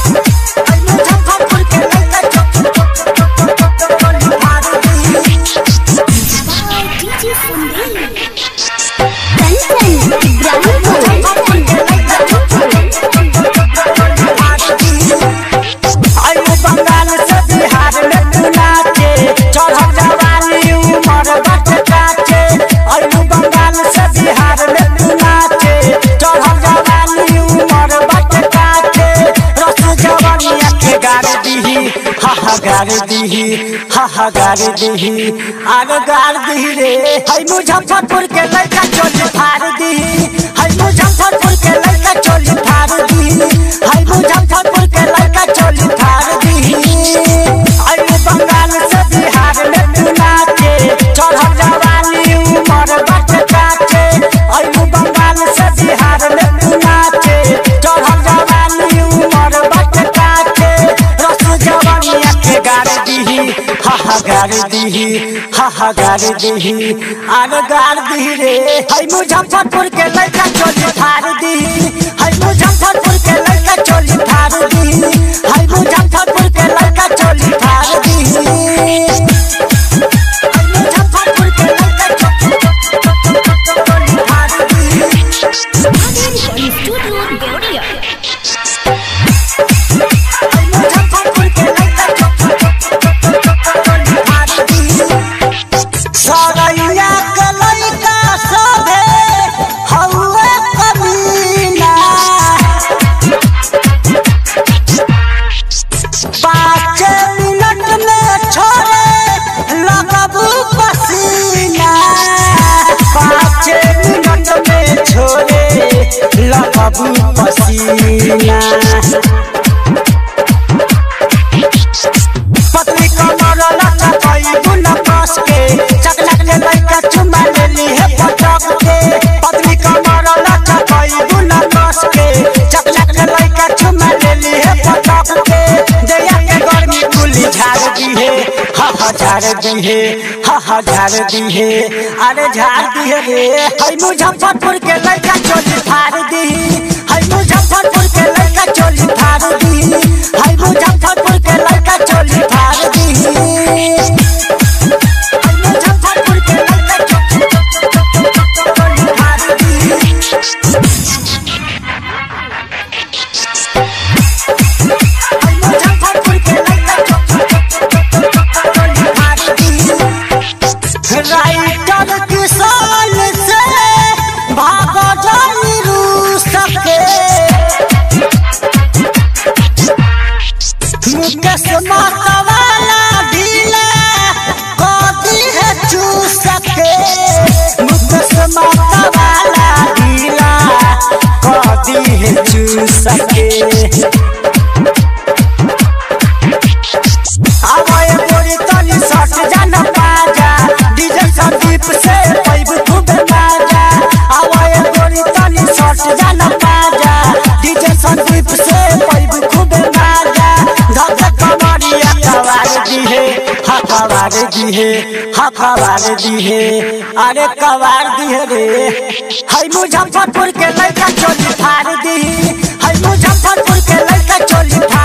गार दीही आगे गार दीही रे हई मुजफ्फरपुर के लड़का चोली फाड़ दीही हई मुजफ्फरपुर के लड़का चोली फाड़ दीही हई मुजफ्फरपुर के लड़का चोली फाड़ दीही अरे बंगाल से बिहार में तू नाचे चढ़ल जवानी उमर बट काचे अरे बंगाल से बिहार में तू नाचे चढ़ल जवानी उमर बट काचे रस जवानी के गार दीही गार दीही आगे गार दीही रे हई मुजफ्फरपुर के लड़का चोली फाड़ दीही हई मुजफ्फरपुर के लड़का चोली फाड़ दीही हई मुजफ्फरपुर के लड़का चोली फाड़ दीही हई मुजफ्फरपुर के लड़का चोली फाड़ दीही पसीना पतली कमर लचा कोई गुना कस के चकचक के लइका चुमा लेली है पटक के पतली कमर लचा कोई गुना कस के चकचक के लइका चुमा लेली है पटक के दया के गर्मी कुली झाड़ दी है झाड़ दी है झाड़ दी है अरे झाड़ दी है रे हई मुजफ्फरपुर के लइका चोली फाड़ दी हई मुजफ्फरपुर के लड़का चोली फाड़ दीही हई मुजफ्फरपुर के लड़का चोली फाड़ दीही हई मुजफ्फरपुर के लड़का चोली फाड़ दीही हई मुजफ्फरपुर के लड़का चोली फाड़ दीही राइटर किसान से भागो जानी रूस के मुकेश माता वाला ढीला कदी है चूस के मुकेश माता वाला ढीला कदी है चूस के आवाए बोरी तनी सट जाना बाजा डीजे संदीप से पैब खूब बाजा आवाए बोरी तनी सट जाना बाजा डीजे संदीप से पैब खूब बाजा खबर दी है अरे कबार दी है रे हई मुजफ्फरपुर के लड़का चोली फाड़ दी हई मुजफ्फरपुर के लड़का चोली